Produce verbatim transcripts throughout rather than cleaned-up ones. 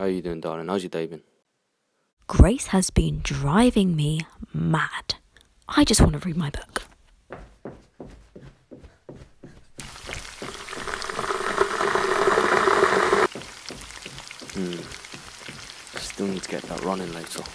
How are you doing, darling? How's your day been? Grace has been driving me mad. I just want to read my book. Hmm. Still need to get that running later.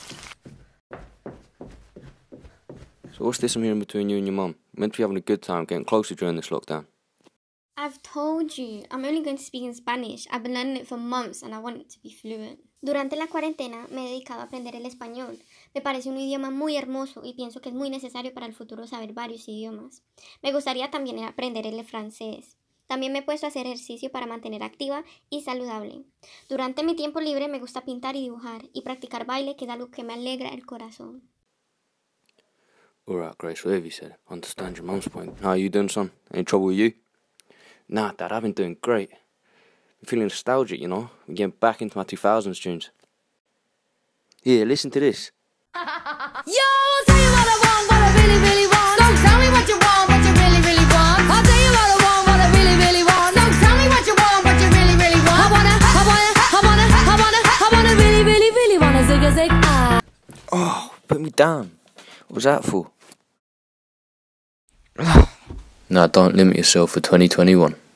So what's this I'm hearing between you and your mum? Meant to be having a good time, getting closer during this lockdown. I've told you, I'm only going to speak in Spanish. I've been learning it for months and I want it to be fluent. Durante la cuarentena me he dedicado a aprender el español. Me parece un idioma muy hermoso y pienso que es muy necesario para el futuro saber varios idiomas. Me gustaría también aprender el francés. También me he puesto a hacer ejercicio para mantener activa y saludable. Durante mi tiempo libre me gusta pintar y dibujar y practicar baile, que es algo que me alegra el corazón. Alright, Grace, whatever you said. I understand your mum's point. How are you doing, son? Any trouble with you? Nah, Dad, I've been doing great. I'm feeling nostalgic, you know? I'm getting back into my two thousands tunes. Here, listen to this. Yo, I'll tell you what I want, what I really, really want. Don't tell me what you want, what you really, really want. I'll tell you what I want, what I really, really want. Don't tell me what you want, what you really, really want. I wanna, I wanna, I wanna, I wanna, I wanna really, really, really wanna zig a zig. Ah. Oh, put me down. What was that for? Nah, don't limit yourself for twenty twenty-one.